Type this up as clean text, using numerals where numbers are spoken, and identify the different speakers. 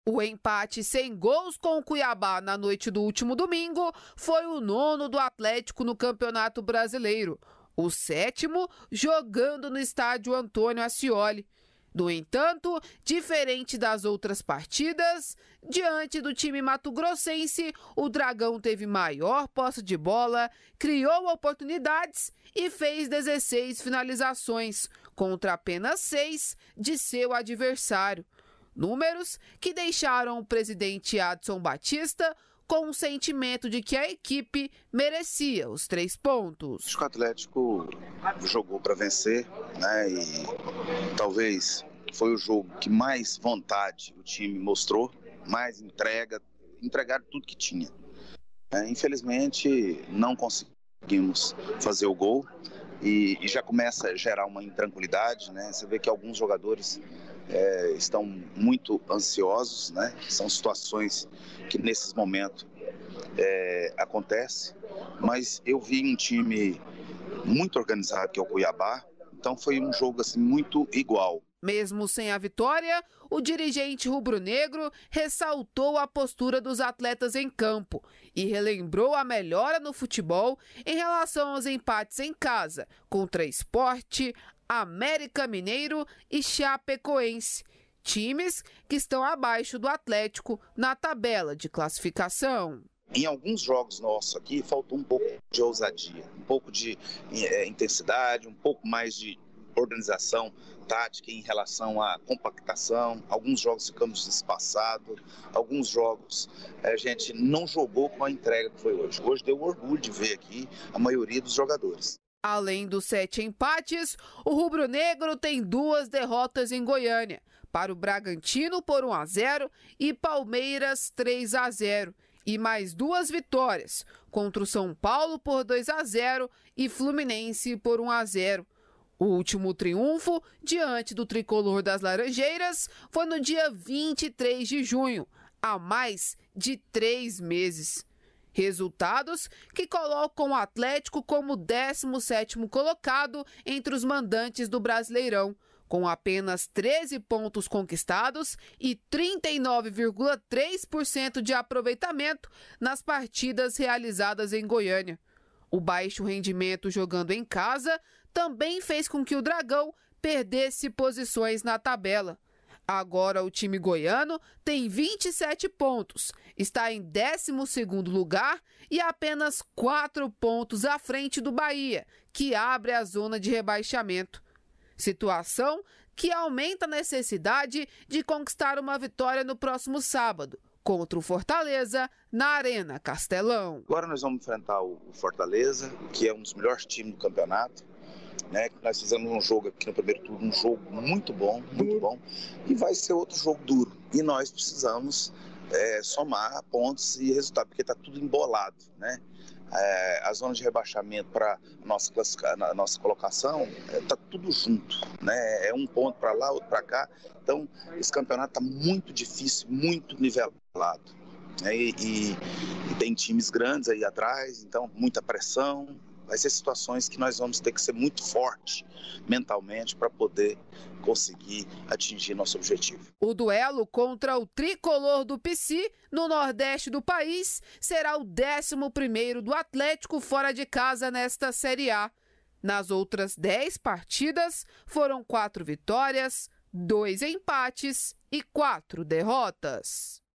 Speaker 1: O empate sem gols com o Cuiabá na noite do último domingo foi o 9º do Atlético no Campeonato Brasileiro, o 7º jogando no estádio Antônio Ascioli. No entanto, diferente das outras partidas, diante do time mato-grossense, o Dragão teve maior posse de bola, criou oportunidades e fez 16 finalizações, contra apenas 6 de seu adversário. Números que deixaram o presidente Adson Batista com o sentimento de que a equipe merecia os 3 pontos.
Speaker 2: Acho que o Atlético jogou para vencer, né? E talvez foi o jogo que mais vontade o time mostrou, mais entregaram tudo que tinha. Infelizmente não conseguimos fazer o gol e já começa a gerar uma intranquilidade, né? Você vê que alguns jogadores estão muito ansiosos, né? São situações que nesses momentos acontecem, mas eu vi um time muito organizado, que é o Cuiabá, então foi um jogo assim, muito igual.
Speaker 1: Mesmo sem a vitória, o dirigente rubro-negro ressaltou a postura dos atletas em campo e relembrou a melhora no futebol em relação aos empates em casa contra Sport, América Mineiro e Chapecoense, times que estão abaixo do Atlético na tabela de classificação.
Speaker 2: Em alguns jogos nossos aqui faltou um pouco de ousadia, um pouco de intensidade, um pouco mais de organização tática em relação à compactação. Alguns jogos ficamos espaçados, alguns jogos a gente não jogou com a entrega que foi hoje. Hoje deu orgulho de ver aqui a maioria dos jogadores.
Speaker 1: Além dos 7 empates, o rubro-negro tem 2 derrotas em Goiânia, para o Bragantino por 1-0 e Palmeiras 3-0, e mais 2 vitórias, contra o São Paulo por 2-0 e Fluminense por 1-0. O último triunfo, diante do tricolor das Laranjeiras, foi no dia 23 de junho, há mais de 3 meses. Resultados que colocam o Atlético como 17º colocado entre os mandantes do Brasileirão, com apenas 13 pontos conquistados e 39,3% de aproveitamento nas partidas realizadas em Goiânia. O baixo rendimento jogando em casa também fez com que o Dragão perdesse posições na tabela. Agora o time goiano tem 27 pontos, está em 12º lugar e apenas 4 pontos à frente do Bahia, que abre a zona de rebaixamento. Situação que aumenta a necessidade de conquistar uma vitória no próximo sábado, contra o Fortaleza, na Arena Castelão.
Speaker 2: Agora nós vamos enfrentar o Fortaleza, que é um dos melhores times do campeonato. Nós fizemos um jogo aqui no primeiro turno, um jogo muito bom, e vai ser outro jogo duro. E nós precisamos somar pontos e resultados, porque está tudo embolado, né? A zona de rebaixamento para a nossa colocação está tudo junto, né? É um ponto para lá, outro para cá. Então, esse campeonato está muito difícil, muito nivelado. E tem times grandes aí atrás, então muita pressão. Vai ser situações que nós vamos ter que ser muito forte mentalmente para poder conseguir atingir nosso objetivo.
Speaker 1: O duelo contra o tricolor do PC no Nordeste do país será o 11º do Atlético fora de casa nesta Série A. Nas outras 10 partidas, foram 4 vitórias, 2 empates e 4 derrotas.